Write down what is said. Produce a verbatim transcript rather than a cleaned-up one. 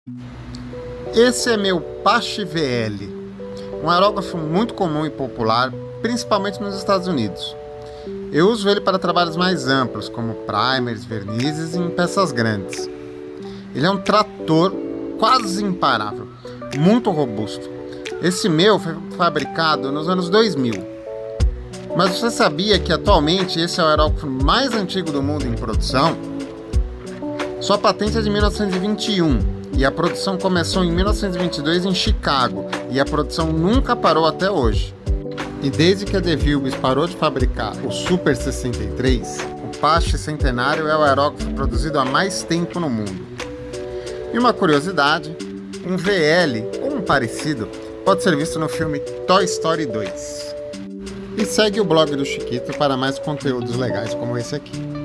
Esse é meu Pache V L, um aerógrafo muito comum e popular, principalmente nos Estados Unidos. Eu uso ele para trabalhos mais amplos, como primers, vernizes e em peças grandes. Ele é um trator quase imparável, muito robusto. Esse meu foi fabricado nos anos dois mil. Mas você sabia que atualmente esse é o aerógrafo mais antigo do mundo em produção? Sua patente é de mil novecentos e vinte e um e a produção começou em mil novecentos e vinte e dois em Chicago, e a produção nunca parou até hoje. E desde que a DeVilbiss parou de fabricar o Super sessenta e três, o Pache Centenário é o aerógrafo produzido há mais tempo no mundo. E uma curiosidade, um V L ou um parecido pode ser visto no filme Toy Story dois. E segue o blog do Chiquito para mais conteúdos legais como esse aqui.